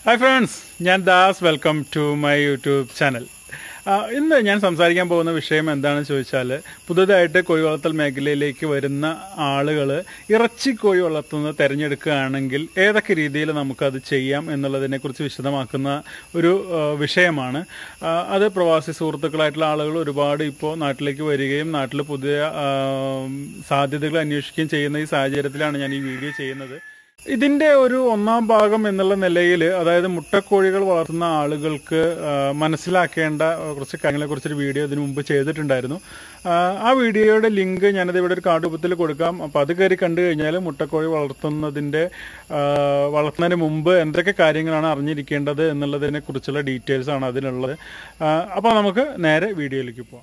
Hi friends, ഞാൻ Das welcome to my YouTube channel. ഇന്ന് ഞാൻ സംസാരിക്കാൻ പോകുന്ന വിഷയം എന്താണെന്ന് ചോദിച്ചാൽ, പുതുതായിട്ട് കോഴി വളർത്തൽ മേഖലയിലേക്ക് വരുന്ന ആളുകൾ ഇറച്ചി കോഴി വളർത്തുന്നത് തിരഞ്ഞെടുക്കുകയാണെങ്കിൽ ഏതൊക്കെ രീതിയിൽ നമുക്കത് ചെയ്യാം എന്നുള്ളതിനെക്കുറിച്ച് വിശദമാക്കുന്ന ഒരു വിഷയമാണ്. അത് പ്രവാസി സുഹൃത്തുക്കളായിട്ടുള്ള ആളുകൾ ഒരുപാട് ഇപ്പോൾ നാട്ടിലേക്ക് വരികയും നാട്ടിൽ പുതിയ സാധ്യതകൾ അന്വേഷിക്കുകയും ചെയ്യുന്ന ഈ സാഹചര്യത്തിലാണ് ഞാൻ ഈ വീഡിയോ ചെയ്യുന്നത്. ഇതിൻ്റെ ഒരു ഒന്നാം ഭാഗം എന്നുള്ള നിലയിൽ, അതായത് മുട്ടക്കോഴികൾ വളർത്തുന്ന ആളുകൾക്ക് മനസ്സിലാക്കേണ്ട കുറച്ച് കാര്യങ്ങളെക്കുറിച്ചൊരു വീഡിയോ ഇതിനു മുമ്പ് ചെയ്തിട്ടുണ്ടായിരുന്നു. ആ വീഡിയോയുടെ ലിങ്ക് ഞാനത് ഇവിടെ ഒരു കാർഡ് രൂപത്തിൽ കൊടുക്കാം. അപ്പോൾ അത് കയറി കണ്ടു കഴിഞ്ഞാൽ മുട്ടക്കോഴി വളർത്തുന്നതിന് മുമ്പ് എന്തൊക്കെ കാര്യങ്ങളാണ് അറിഞ്ഞിരിക്കേണ്ടത് എന്നുള്ളതിനെ കുറിച്ചുള്ള ഡീറ്റെയിൽസ് ആണ് അതിലുള്ളത്. അപ്പോൾ നമുക്ക് നേരെ വീഡിയോയിലേക്ക് പോകാം.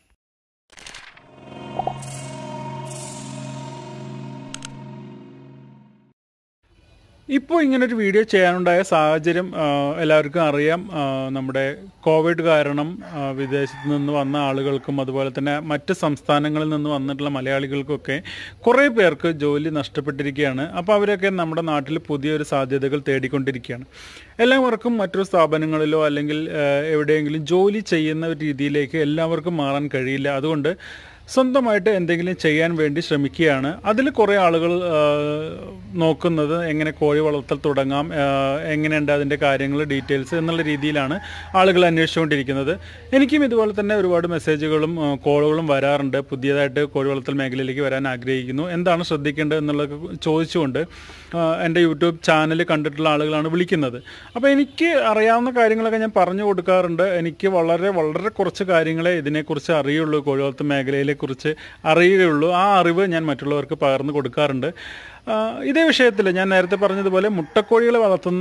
ഇപ്പോൾ ഇങ്ങനൊരു വീഡിയോ ചെയ്യാനുണ്ടായ സാഹചര്യം എല്ലാവർക്കും അറിയാം. നമ്മുടെ കോവിഡ് കാരണം വിദേശത്ത് നിന്ന് വന്ന ആളുകൾക്കും അതുപോലെ തന്നെ മറ്റ് സംസ്ഥാനങ്ങളിൽ നിന്ന് വന്നിട്ടുള്ള മലയാളികൾക്കൊക്കെ കുറേ പേർക്ക് ജോലി നഷ്ടപ്പെട്ടിരിക്കുകയാണ്. അപ്പോൾ അവരൊക്കെ നമ്മുടെ നാട്ടിൽ പുതിയൊരു സാധ്യതകൾ തേടിക്കൊണ്ടിരിക്കുകയാണ്. എല്ലാവർക്കും മറ്റൊരു സ്ഥാപനങ്ങളിലോ അല്ലെങ്കിൽ എവിടെയെങ്കിലും ജോലി ചെയ്യുന്ന രീതിയിലേക്ക് എല്ലാവർക്കും മാറാൻ കഴിയില്ല. അതുകൊണ്ട് സ്വന്തമായിട്ട് എന്തെങ്കിലും ചെയ്യാൻ വേണ്ടി ശ്രമിക്കുകയാണ്. അതിൽ കുറേ ആളുകൾ നോക്കുന്നത് എങ്ങനെ കോഴി വളർത്തൽ തുടങ്ങാം, എങ്ങനെയുണ്ട് അതിൻ്റെ കാര്യങ്ങൾ, ഡീറ്റെയിൽസ് എന്നുള്ള രീതിയിലാണ് ആളുകൾ അന്വേഷിച്ചുകൊണ്ടിരിക്കുന്നത്. എനിക്കും ഇതുപോലെ തന്നെ ഒരുപാട് മെസ്സേജുകളും കോളുകളും വരാറുണ്ട്. പുതിയതായിട്ട് കോഴി വളർത്തൽ മേഖലയിലേക്ക് വരാൻ ആഗ്രഹിക്കുന്നു, എന്താണ് ശ്രദ്ധിക്കേണ്ടത് എന്നുള്ളത് ചോദിച്ചുകൊണ്ട് എൻ്റെ യൂട്യൂബ് ചാനൽ കണ്ടിട്ടുള്ള ആളുകളാണ് വിളിക്കുന്നത്. അപ്പോൾ എനിക്ക് അറിയാവുന്ന കാര്യങ്ങളൊക്കെ ഞാൻ പറഞ്ഞു കൊടുക്കാറുണ്ട്. എനിക്ക് വളരെ വളരെ കുറച്ച് കാര്യങ്ങളെ ഇതിനെക്കുറിച്ച് അറിയുള്ളൂ, കോഴി വളർത്തൽ മേഖലയിലെക്കുറിച്ച് അറിയുകയുള്ളൂ. ആ അറിവ് ഞാൻ മറ്റുള്ളവർക്ക് പകർന്നു കൊടുക്കാറുണ്ട്. ഇതേ വിഷയത്തിൽ ഞാൻ നേരത്തെ പറഞ്ഞതുപോലെ മുട്ടക്കോഴികളെ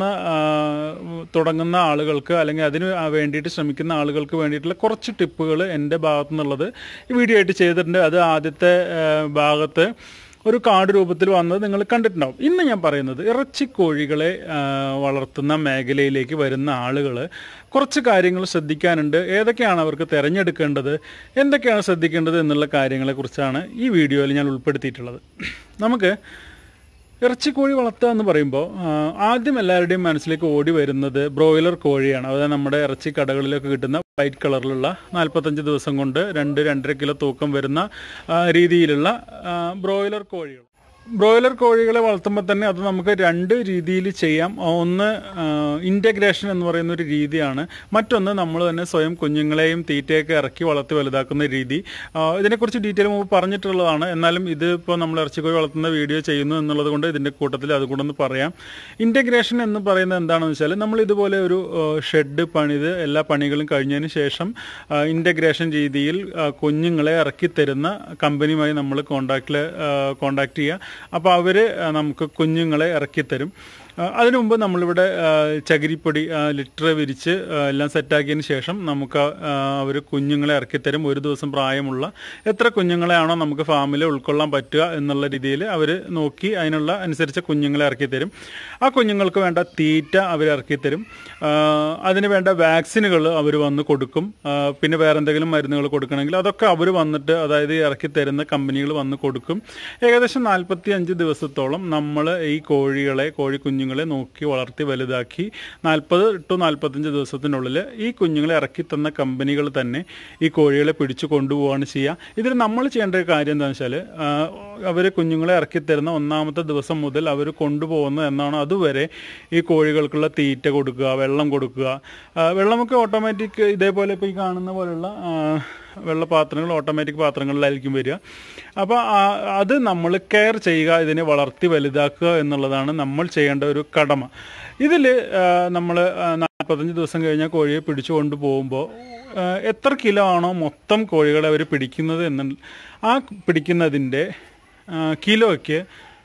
തുടങ്ങുന്ന ആളുകൾക്ക് അല്ലെങ്കിൽ അതിന് വേണ്ടിയിട്ട് ശ്രമിക്കുന്ന ആളുകൾക്ക് വേണ്ടിയിട്ടുള്ള കുറച്ച് ടിപ്പുകൾ എൻ്റെ ഭാഗത്തു നിന്നുള്ളത് ഈ വീഡിയോ ആയിട്ട് ചെയ്തിട്ടുണ്ട്. അത് ആദ്യത്തെ ഭാഗത്ത് ഒരു കാർഡ് രൂപത്തിൽ വന്നത് നിങ്ങൾ കണ്ടിട്ടുണ്ടാവും. ഇന്ന് ഞാൻ പറയുന്നത് ഇറച്ചിക്കോഴികളെ വളർത്തുന്ന മേഖലയിലേക്ക് വരുന്ന ആളുകൾ കുറച്ച് കാര്യങ്ങൾ ശ്രദ്ധിക്കാനുണ്ട്. ഏതൊക്കെയാണ് അവർക്ക് തിരഞ്ഞെടുക്കേണ്ടത്, എന്തൊക്കെയാണ് ശ്രദ്ധിക്കേണ്ടത് എന്നുള്ള കാര്യങ്ങളെക്കുറിച്ചാണ് ഈ വീഡിയോയിൽ ഞാൻ ഉൾപ്പെടുത്തിയിട്ടുള്ളത്. നമുക്ക് ഇറച്ചിക്കോഴി വളർത്തുക എന്ന് പറയുമ്പോൾ ആദ്യം എല്ലാവരുടെയും മനസ്സിലേക്ക് ഓടി വരുന്നത് ബ്രോയിലർ കോഴിയാണ്. അതായത് നമ്മുടെ ഇറച്ചി കടകളിലൊക്കെ കിട്ടുന്ന വൈറ്റ് കളറിലുള്ള 45 ദിവസം കൊണ്ട് 2-2.5 കിലോ തൂക്കം വരുന്ന രീതിയിലുള്ള ബ്രോയിലർ കോഴികൾ. ബ്രോയിലർ കോഴികളെ വളർത്തുമ്പോൾ തന്നെ അത് നമുക്ക് രണ്ട് രീതിയിൽ ചെയ്യാം. ഒന്ന് ഇൻ്റഗ്രേഷൻ എന്ന് പറയുന്ന ഒരു രീതിയാണ്. മറ്റൊന്ന് നമ്മൾ തന്നെ സ്വയം കുഞ്ഞുങ്ങളെയും തീറ്റയൊക്കെ ഇറക്കി വളർത്തി വലുതാക്കുന്ന രീതി. ഇതിനെക്കുറിച്ച് ഡീറ്റെയിൽ മുമ്പ് പറഞ്ഞിട്ടുള്ളതാണ്. എന്നാലും ഇതിപ്പോൾ നമ്മൾ ഇറച്ചിക്കോഴി വളർത്തുന്ന വീഡിയോ ചെയ്യുന്നു എന്നുള്ളത് കൊണ്ട് ഇതിൻ്റെ കൂട്ടത്തിൽ അതുകൊണ്ടൊന്ന് പറയാം. ഇൻ്റഗ്രേഷൻ എന്ന് പറയുന്നത് എന്താണെന്ന് വെച്ചാൽ, നമ്മൾ ഇതുപോലെ ഒരു ഷെഡ് പണിത് എല്ലാ പണികളും കഴിഞ്ഞതിന് ശേഷം ഇൻ്റഗ്രേഷൻ രീതിയിൽ കുഞ്ഞുങ്ങളെ ഇറക്കി തരുന്ന കമ്പനിയുമായി നമ്മൾ കോണ്ടാക്ട് ചെയ്യുക. അപ്പോൾ അവർ നമുക്ക് കുഞ്ഞുങ്ങളെ ഇറക്കിത്തരും. അതിനു മുമ്പ് നമ്മളിവിടെ ചകിരിപ്പൊടി ലിറ്റർ വിരിച്ച് എല്ലാം സെറ്റാക്കിയതിന് ശേഷം നമുക്ക് അവർ കുഞ്ഞുങ്ങളെ ഇറക്കിത്തരും. ഒരു ദിവസം പ്രായമുള്ള എത്ര കുഞ്ഞുങ്ങളെയാണോ നമുക്ക് ഫാമിൽ ഉൾക്കൊള്ളാൻ പറ്റുക എന്നുള്ള രീതിയിൽ അവർ നോക്കി അതിനുള്ള അനുസരിച്ച് കുഞ്ഞുങ്ങളെ ഇറക്കിത്തരും. ആ കുഞ്ഞുങ്ങൾക്ക് വേണ്ട തീറ്റ അവർ ഇറക്കിത്തരും. അതിന് വേണ്ട വാക്സിനുകൾ അവർ വന്ന് കൊടുക്കും. പിന്നെ വേറെ എന്തെങ്കിലും മരുന്നുകൾ കൊടുക്കണമെങ്കിൽ അതൊക്കെ അവർ വന്നിട്ട്, അതായത് ഇറക്കിത്തരുന്ന കമ്പനികൾ വന്ന് കൊടുക്കും. ഏകദേശം 45 ദിവസത്തോളം നമ്മൾ ഈ കോഴി കുഞ്ഞുങ്ങളെ നോക്കി വളർത്തി വലുതാക്കി 40 to 45 ദിവസത്തിനുള്ളിൽ ഈ കുഞ്ഞുങ്ങളെ ഇറക്കി തന്ന കമ്പനികൾ തന്നെ ഈ കോഴികളെ പിടിച്ചു കൊണ്ടുപോവുകയാണ് ചെയ്യുക. ഇതിൽ നമ്മൾ ചെയ്യേണ്ട ഒരു കാര്യം എന്താണെന്ന് വെച്ചാൽ, അവർ കുഞ്ഞുങ്ങളെ ഇറക്കി തരുന്ന 1ാമത്തെ ദിവസം മുതൽ അവർ കൊണ്ടുപോകുന്നത് എന്നാണ് അതുവരെ ഈ കോഴികൾക്കുള്ള തീറ്റ കൊടുക്കുക, വെള്ളം കൊടുക്കുക. വെള്ളമൊക്കെ ഓട്ടോമാറ്റിക് ഇതേപോലെ ഇപ്പോൾ ഈ കാണുന്ന പോലുള്ള വെള്ളപാത്രങ്ങൾ ഓട്ടോമാറ്റിക് പാത്രങ്ങളിലായിരിക്കും വരിക. അപ്പോൾ അത് നമ്മൾ കെയർ ചെയ്യുക, ഇതിനെ വളർത്തി വലുതാക്കുക എന്നുള്ളതാണ് നമ്മൾ ചെയ്യേണ്ട ഒരു കടമ. ഇതിൽ നമ്മൾ 45 ദിവസം കഴിഞ്ഞാൽ കോഴിയെ പിടിച്ചു കൊണ്ടുപോകുമ്പോൾ എത്ര കിലോ ആണോ മൊത്തം കോഴികളെ അവർ പിടിക്കുന്നത് ആ പിടിക്കുന്നതിൻ്റെ കിലോയ്ക്ക്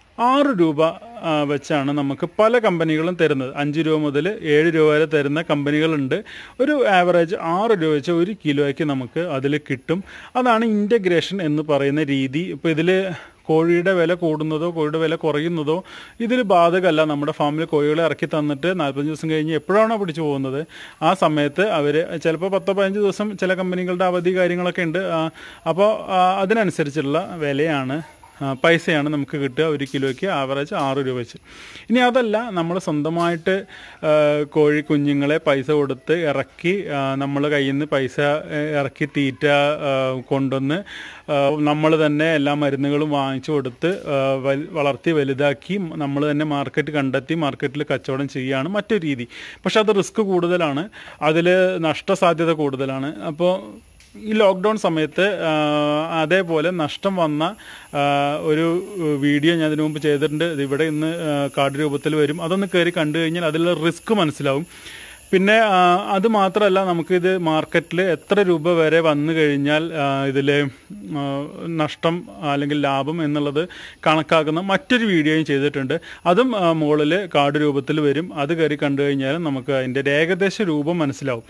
6 രൂപ വെച്ചാണ് നമുക്ക് പല കമ്പനികളും തരുന്നത്. 5 രൂപ മുതൽ 7 രൂപ വരെ തരുന്ന കമ്പനികളുണ്ട്. ഒരു ആവറേജ് 6 രൂപ വെച്ച് 1 കിലോയ്ക്ക് നമുക്ക് അതിൽ കിട്ടും. അതാണ് ഇൻ്റഗ്രേഷൻ എന്ന് പറയുന്ന രീതി. ഇപ്പോൾ ഇതിൽ കോഴിയുടെ വില കൂടുന്നതോ കോഴിയുടെ വില കുറയുന്നതോ ഇതിൽ ബാധകമല്ല. നമ്മുടെ ഫാമിൽ കോഴികളെ ഇറക്കി തന്നിട്ട് 45 ദിവസം കഴിഞ്ഞ് എപ്പോഴാണോ പിടിച്ചു പോകുന്നത് ആ സമയത്ത് അവർ ചിലപ്പോൾ 10-15 ദിവസം ചില കമ്പനികളുടെ അവധി കാര്യങ്ങളൊക്കെ ഉണ്ട്. അപ്പോൾ അതിനനുസരിച്ചുള്ള വിലയാണ് പൈസയാണ് നമുക്ക് കിട്ടുക. 1 കിലോയ്ക്ക് ആവറേജ് 6 രൂപ വെച്ച്. ഇനി അതല്ല, നമ്മൾ സ്വന്തമായിട്ട് കോഴി കുഞ്ഞുങ്ങളെ പൈസ കൊടുത്ത് ഇറക്കി, നമ്മൾ കയ്യിൽ നിന്ന് പൈസ ഇറക്കി തീറ്റ കൊണ്ടുവന്ന് നമ്മൾ തന്നെ എല്ലാ മരുന്നുകളും വാങ്ങിച്ചു കൊടുത്ത് വളർത്തി വലുതാക്കി നമ്മൾ തന്നെ മാർക്കറ്റ് കണ്ടെത്തി മാർക്കറ്റിൽ കച്ചവടം ചെയ്യുകയാണ് മറ്റൊരു രീതി. പക്ഷെ അത് റിസ്ക് കൂടുതലാണ്, അതിൽ നഷ്ടസാധ്യത കൂടുതലാണ്. അപ്പോൾ ഈ ലോക്ക്ഡൗൺ സമയത്ത് അതേപോലെ നഷ്ടം വന്ന ഒരു വീഡിയോ ഞാൻ ഇതിനു മുമ്പ് ചെയ്തിട്ടുണ്ട്. ഇവിടെ ഇന്ന് കാർഡ് രൂപത്തിൽ വരും. അതൊന്ന് കയറി കണ്ടു കഴിഞ്ഞാൽ അതിലുള്ള റിസ്ക് മനസ്സിലാവും. പിന്നെ അത് മാത്രമല്ല, നമുക്കിത് മാർക്കറ്റിൽ എത്ര രൂപ വരെ വന്നു കഴിഞ്ഞാൽ ഇതിൽ നഷ്ടം അല്ലെങ്കിൽ ലാഭം എന്നുള്ളത് കണക്കാക്കുന്ന മറ്റൊരു വീഡിയോയും ചെയ്തിട്ടുണ്ട്. അതും മുകളിൽ കാർഡ് രൂപത്തിൽ വരും. അത് കയറി കണ്ടു കഴിഞ്ഞാൽ നമുക്ക് അതിൻ്റെ ഏകദേശ രൂപം മനസ്സിലാവും.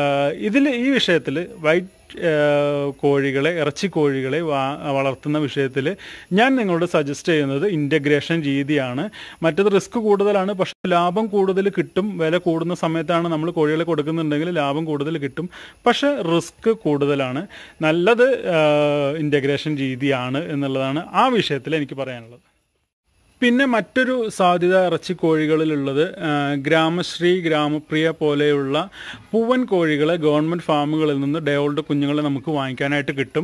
ഈ വിഷയത്തിൽ വൈറ്റ് കോഴികളെ, ഇറച്ചി കോഴികളെ വളർത്തുന്ന വിഷയത്തിൽ ഞാൻ നിങ്ങളോട് സജസ്റ്റ് ചെയ്യുന്നത് ഇൻ്റഗ്രേഷൻ രീതിയാണ്. മറ്റത് റിസ്ക് കൂടുതലാണ്, പക്ഷേ ലാഭം കൂടുതൽ കിട്ടും. വില കൂടുന്ന സമയത്താണ് നമ്മൾ കോഴികളെ കൊടുക്കുന്നുണ്ടെങ്കിൽ ലാഭം കൂടുതൽ കിട്ടും, പക്ഷേ റിസ്ക് കൂടുതലാണ്. നല്ലത് ഇൻ്റഗ്രേഷൻ രീതിയാണ് എന്നുള്ളതാണ് ആ വിഷയത്തിൽ എനിക്ക് പറയാനുള്ളത്. പിന്നെ മറ്റൊരു സാധ്യത ഇറച്ചി കോഴികളിലുള്ളത് ഗ്രാമശ്രീ, ഗ്രാമപ്രിയ പോലെയുള്ള പൂവൻ കോഴികളെ ഗവൺമെൻറ് ഫാമുകളിൽ നിന്ന് ഡേ ഓൾഡ് കുഞ്ഞുങ്ങളെ നമുക്ക് വാങ്ങിക്കാനായിട്ട് കിട്ടും.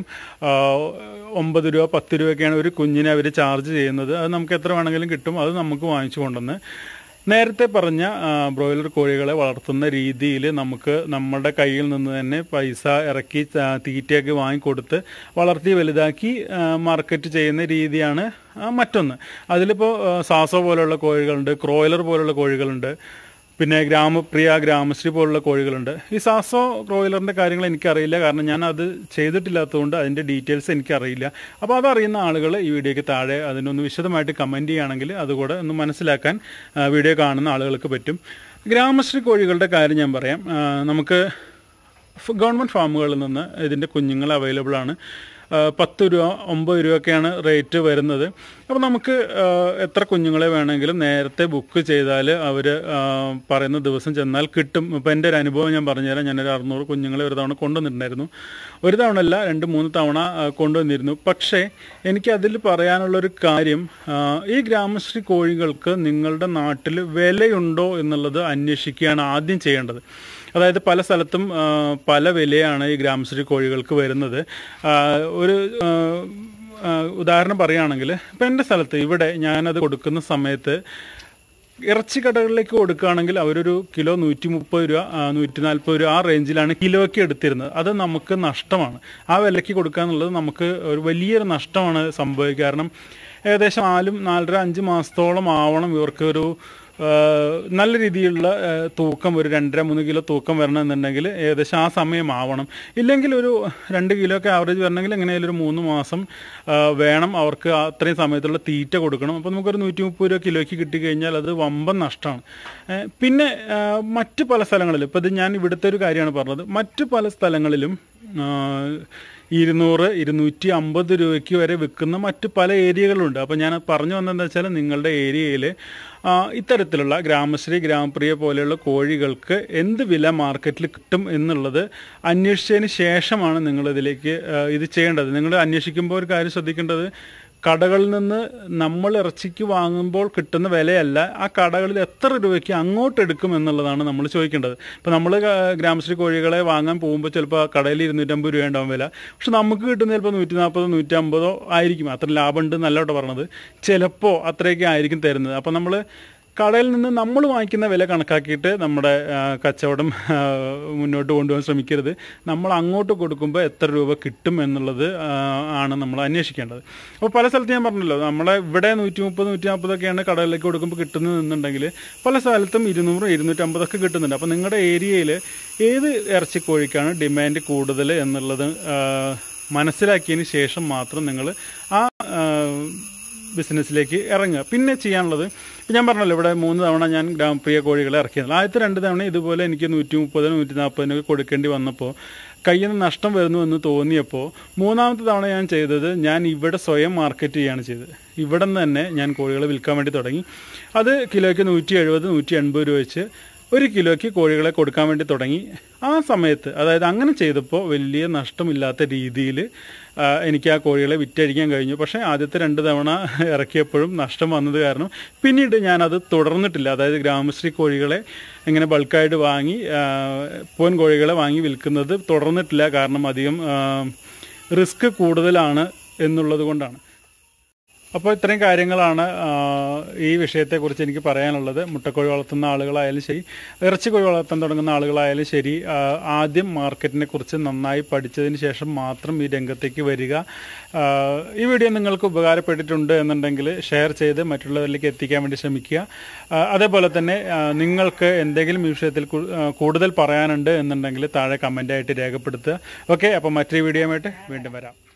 9 രൂപ 10 രൂപയൊക്കെയാണ് ഒരു കുഞ്ഞിനെ അവർ ചാർജ് ചെയ്യുന്നത്. അത് നമുക്ക് എത്ര വേണമെങ്കിലും കിട്ടും. അത് നമുക്ക് വാങ്ങിച്ചു കൊണ്ടുവന്ന് നേരത്തെ പറഞ്ഞ ബ്രോയിലർ കോഴികളെ വളർത്തുന്ന രീതിയിൽ നമുക്ക് നമ്മുടെ കയ്യിൽ നിന്ന് തന്നെ പൈസ ഇറക്കി തീറ്റയൊക്കെ വാങ്ങിക്കൊടുത്ത് വളർത്തി വലുതാക്കി മാർക്കറ്റ് ചെയ്യുന്ന രീതിയാണ് മറ്റൊന്ന്. അതിലിപ്പോൾ സാസോ പോലുള്ള കോഴികളുണ്ട്, ക്രോയിലർ പോലുള്ള കോഴികളുണ്ട്, പിന്നെ ഗ്രാമപ്രിയ, ഗ്രാമശ്രീ പോലുള്ള കോഴികളുണ്ട്. ഈ സാസോ ക്രോയിലറിൻ്റെ കാര്യങ്ങൾ എനിക്കറിയില്ല, കാരണം ഞാൻ അത് ചെയ്തിട്ടില്ലാത്തതുകൊണ്ട് അതിൻ്റെ ഡീറ്റെയിൽസ് എനിക്കറിയില്ല. അപ്പോൾ അതറിയുന്ന ആളുകൾ ഈ വീഡിയോയ്ക്ക് താഴെ അതിനൊന്ന് വിശദമായിട്ട് കമൻറ്റ് ചെയ്യുകയാണെങ്കിൽ അതുകൂടെ ഒന്ന് മനസ്സിലാക്കാൻ വീഡിയോ കാണുന്ന ആളുകൾക്ക് പറ്റും. ഗ്രാമശ്രീ കോഴികളുടെ കാര്യം ഞാൻ പറയാം. നമുക്ക് ഗവൺമെൻറ് ഫാമുകളിൽ നിന്ന് ഇതിൻ്റെ കുഞ്ഞുങ്ങൾ അവൈലബിൾ ആണ്. 10 രൂപ 9 രൂപയൊക്കെയാണ് റേറ്റ് വരുന്നത്. അപ്പോൾ നമുക്ക് എത്ര കുഞ്ഞുങ്ങളെ വേണമെങ്കിലും നേരത്തെ ബുക്ക് ചെയ്താൽ അവർ പറയുന്ന ദിവസം ചെന്നാൽ കിട്ടും. ഇപ്പോൾ എൻ്റെ ഒരു അനുഭവം ഞാൻ പറഞ്ഞുതരാം. ഞാനൊരു 600 കുഞ്ഞുങ്ങളെ ഒരു തവണ കൊണ്ടുവന്നിട്ടുണ്ടായിരുന്നു. ഒരു തവണ അല്ല, 2-3 തവണ കൊണ്ടുവന്നിരുന്നു. പക്ഷേ എനിക്കതിൽ പറയാനുള്ളൊരു കാര്യം, ഈ ഗ്രാമശ്രീ കോഴികൾക്ക് നിങ്ങളുടെ നാട്ടിൽ വിലയുണ്ടോ എന്നുള്ളത് അന്വേഷിക്കുകയാണ് ആദ്യം ചെയ്യേണ്ടത്. അതായത് പല സ്ഥലത്തും പല വിലയാണ് ഈ ഗ്രാമശ്രീ കോഴികൾക്ക് വരുന്നത്. ഒരു ഉദാഹരണം പറയുകയാണെങ്കിൽ, ഇപ്പം എൻ്റെ സ്ഥലത്ത് ഇവിടെ ഞാനത് കൊടുക്കുന്ന സമയത്ത് ഇറച്ചി കടകളിലേക്ക് കൊടുക്കുകയാണെങ്കിൽ അവരൊരു കിലോ 130 രൂപ 140 രൂപ ആ റേഞ്ചിലാണ് കിലോയ്ക്ക് എടുത്തിരുന്നത്. അത് നമുക്ക് നഷ്ടമാണ്. ആ വിലയ്ക്ക് കൊടുക്കുക എന്നുള്ളത് നമുക്ക് ഒരു വലിയൊരു നഷ്ടമാണ് സംഭവിക്കുക. കാരണം ഏകദേശം 4-5 മാസത്തോളം ആവണം ഇവർക്കൊരു നല്ല രീതിയിലുള്ള തൂക്കം, ഒരു 2.5-3 കിലോ തൂക്കം വരണമെന്നുണ്ടെങ്കിൽ ഏകദേശം ആ സമയം ആവണം. ഇല്ലെങ്കിൽ ഒരു 2 കിലോ ഒക്കെ ആവറേജ് വരണമെങ്കിൽ എങ്ങനെയായാലും ഒരു 3 മാസം വേണം അവർക്ക്. അത്രയും സമയത്തുള്ള തീറ്റ കൊടുക്കണം. അപ്പോൾ നമുക്കൊരു 130 രൂപ കിലോയ്ക്ക് കിട്ടിക്കഴിഞ്ഞാൽ അത് വമ്പൻ നഷ്ടമാണ്. പിന്നെ മറ്റ് പല സ്ഥലങ്ങളിലും, ഇപ്പോൾ ഇത് ഞാൻ ഇവിടുത്തെ ഒരു കാര്യമാണ് പറഞ്ഞത്, മറ്റ് പല സ്ഥലങ്ങളിലും 200-250 രൂപയ്ക്ക് വരെ വിൽക്കുന്ന മറ്റ് പല ഏരിയകളുണ്ട്. അപ്പോൾ ഞാൻ പറഞ്ഞു വന്നതെന്ന് വെച്ചാൽ, നിങ്ങളുടെ ഏരിയയിൽ ഇത്തരത്തിലുള്ള ഗ്രാമശ്രീ, ഗ്രാമപ്രിയ പോലെയുള്ള കോഴികൾക്ക് എന്ത് വില മാർക്കറ്റിൽ കിട്ടും എന്നുള്ളത് അന്വേഷിച്ചതിന് ശേഷമാണ് നിങ്ങളിതിലേക്ക് ഇത് ചെയ്യേണ്ടത്. നിങ്ങൾ അന്വേഷിക്കുമ്പോൾ ഒരു കാര്യം ശ്രദ്ധിക്കേണ്ടത്, കടകളിൽ നിന്ന് നമ്മൾ ഇറച്ചിക്ക് വാങ്ങുമ്പോൾ കിട്ടുന്ന വിലയല്ല, ആ കടകളിൽ എത്ര രൂപയ്ക്ക് അങ്ങോട്ട് എടുക്കും എന്നുള്ളതാണ് നമ്മൾ ചോദിക്കേണ്ടത്. ഇപ്പോൾ നമ്മൾ ഗ്രാമശ്രീ കോഴികളെ വാങ്ങാൻ പോകുമ്പോൾ ചിലപ്പോൾ ആ കടയിൽ 250 രൂപ ഉണ്ടാവും വില. പക്ഷെ നമുക്ക് കിട്ടുന്ന ചിലപ്പോൾ 140-150 ആയിരിക്കും. അത്ര ലാഭമുണ്ട് എന്നല്ലോട്ടോ പറഞ്ഞത്, ചിലപ്പോൾ അത്രയൊക്കെ ആയിരിക്കും തരുന്നത്. അപ്പോൾ നമ്മൾ കടയിൽ നിന്ന് നമ്മൾ വാങ്ങിക്കുന്ന വില കണക്കാക്കിയിട്ട് നമ്മുടെ കച്ചവടം മുന്നോട്ട് കൊണ്ടുപോകാൻ ശ്രമിക്കരുത്. നമ്മൾ അങ്ങോട്ട് കൊടുക്കുമ്പോൾ എത്ര രൂപ കിട്ടും എന്നുള്ളത് ആണ് നമ്മൾ അന്വേഷിക്കേണ്ടത്. അപ്പോൾ പല സ്ഥലത്ത് ഞാൻ പറഞ്ഞല്ലോ, നമ്മളെ ഇവിടെ 130-140 കടകളിലേക്ക് കൊടുക്കുമ്പോൾ കിട്ടുന്നതെന്നുണ്ടെങ്കിൽ പല സ്ഥലത്തും 200-250 ഒക്കെ കിട്ടുന്നുണ്ട്. അപ്പോൾ നിങ്ങളുടെ ഏരിയയിൽ ഏത് ഇറച്ചിക്കോഴിക്കാണ് ഡിമാൻഡ് കൂടുതൽ എന്നുള്ളത് മനസ്സിലാക്കിയതിന് ശേഷം മാത്രം നിങ്ങൾ ആ ബിസിനസ്സിലേക്ക് ഇറങ്ങുക. പിന്നെ ചെയ്യാനുള്ളത്, ഇപ്പം ഞാൻ പറഞ്ഞല്ലോ, ഇവിടെ 3 തവണ ഞാൻ ഗ്രാമപ്രിയ കോഴികളെ ഇറക്കിയത്. ആദ്യത്തെ 2 തവണ ഇതുപോലെ എനിക്ക് 130-140 കൊടുക്കേണ്ടി വന്നപ്പോൾ കയ്യിൽ നിന്ന് നഷ്ടം വരുന്നു എന്ന് തോന്നിയപ്പോൾ 3ാമത്തെ തവണ ഞാൻ ചെയ്തത്, ഞാൻ ഇവിടെ സ്വയം മാർക്കറ്റ് ചെയ്യുകയാണ് ചെയ്തത്. ഇവിടെ നിന്ന് തന്നെ ഞാൻ കോഴികളെ വിൽക്കാൻ വേണ്ടി തുടങ്ങി. അത് കിലോയ്ക്ക് 170-180 രൂപ വെച്ച് 1 കിലോയ്ക്ക് കോഴികളെ കൊടുക്കാൻ വേണ്ടി തുടങ്ങി. ആ സമയത്ത് അതായത് അങ്ങനെ ചെയ്തപ്പോൾ വലിയ നഷ്ടമില്ലാത്ത രീതിയിൽ എനിക്ക് ആ കോഴികളെ വിറ്റഴിക്കാൻ കഴിഞ്ഞു. പക്ഷേ ആദ്യത്തെ 2 തവണ ഇറക്കിയപ്പോഴും നഷ്ടം വന്നത് കാരണം പിന്നീട് ഞാനത് തുടർന്നിട്ടില്ല. അതായത് ഗ്രാമശ്രീ കോഴികളെ ഇങ്ങനെ ബൾക്കായിട്ട് വാങ്ങി പൂവൻ കോഴികളെ വാങ്ങി വിൽക്കുന്നത് തുടർന്നിട്ടില്ല. കാരണം അധികം റിസ്ക് കൂടുതലാണ് എന്നുള്ളത് കൊണ്ടാണ്. അപ്പോൾ ഇത്രയും കാര്യങ്ങളാണ് ഈ വിഷയത്തെക്കുറിച്ച് എനിക്ക് പറയാനുള്ളത്. മുട്ടക്കോഴി വളർത്തുന്ന ആളുകളായാലും ശരി, ഇറച്ചിക്കോഴി വളർത്താൻ തുടങ്ങുന്ന ആളുകളായാലും ശരി, ആദ്യം മാർക്കറ്റിനെ കുറിച്ച് നന്നായി പഠിച്ചതിന് ശേഷം മാത്രം ഈ രംഗത്തേക്ക് വരിക. ഈ വീഡിയോ നിങ്ങൾക്ക് ഉപകാരപ്പെട്ടിട്ടുണ്ട് എന്നുണ്ടെങ്കിൽ ഷെയർ ചെയ്ത് മറ്റുള്ളവരിലേക്ക് എത്തിക്കാൻ വേണ്ടി ശ്രമിക്കുക. അതേപോലെ തന്നെ നിങ്ങൾക്ക് എന്തെങ്കിലും ഈ വിഷയത്തിൽ കൂടുതൽ പറയാനുണ്ട് എന്നുണ്ടെങ്കിൽ താഴെ കമൻ്റായിട്ട് രേഖപ്പെടുത്തുക. ഓക്കെ, അപ്പോൾ മറ്റൊരു വീഡിയോയുമായിട്ട് വീണ്ടും വരാം.